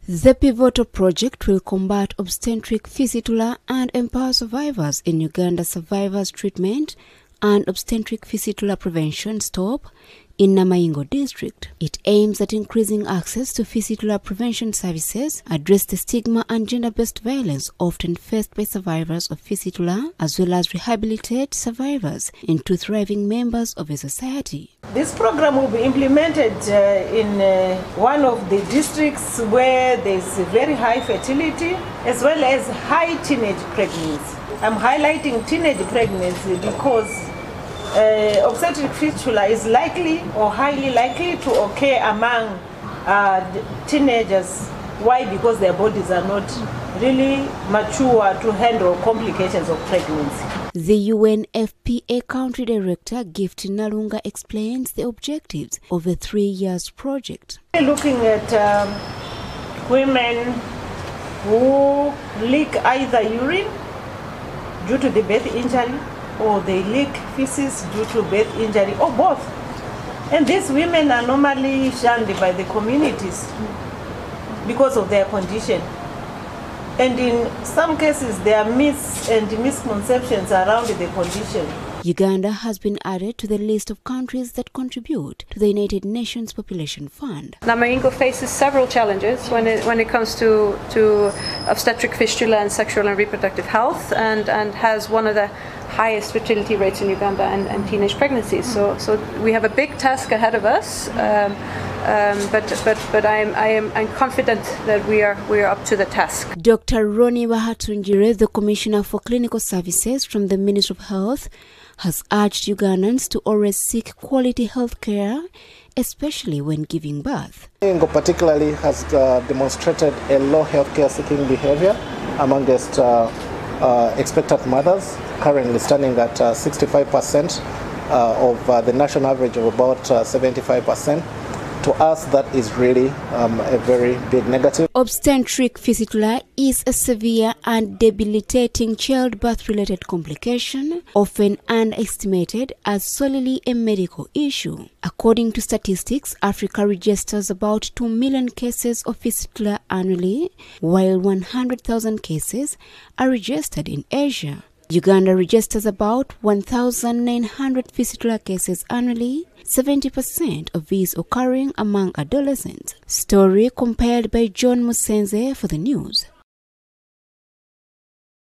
The pivotal project will combat obstetric fistula and empower survivors in Uganda Survivors Treatment and Obstetric Fistula Prevention (STOP) in Namayingo district. It aims at increasing access to fistula prevention services, address the stigma and gender-based violence often faced by survivors of fistula, as well as rehabilitate survivors into thriving members of a society. This program will be implemented in one of the districts where there's very high fertility as well as high teenage pregnancy. I'm highlighting teenage pregnancy because obstetric fistula is likely or highly likely to occur among teenagers. Why? Because their bodies are not really mature to handle complications of pregnancy. The UNFPA Country Director Gift Nalunga explains the objectives of the 3-year project. Looking at women who leak either urine due to the birth injury or they leak feces due to birth injury or both. And these women are normally shunned by the communities because of their condition. And in some cases, there are myths and misconceptions around the condition. Uganda has been added to the list of countries that contribute to the United Nations Population Fund. Namayingo faces several challenges when it comes to obstetric fistula and sexual and reproductive health, and has one of the highest fertility rates in Uganda and teenage pregnancies. So we have a big task ahead of us, but I'm confident that we are up to the task. Dr. Ronnie Wahatunjire, the Commissioner for Clinical Services from the Ministry of Health, has urged Ugandans to always seek quality health care, especially when giving birth. Namayingo particularly has demonstrated a low healthcare seeking behavior amongst expectant mothers, currently standing at 65% of the national average of about 75%. To us, that is really a very big negative. Obstetric fistula is a severe and debilitating childbirth-related complication, often underestimated as solely a medical issue. According to statistics, Africa registers about 2 million cases of fistula annually, while 100,000 cases are registered in Asia. Uganda registers about 1,900 fistula cases annually, 70% of these occurring among adolescents. Story compiled by John Musenze for the news.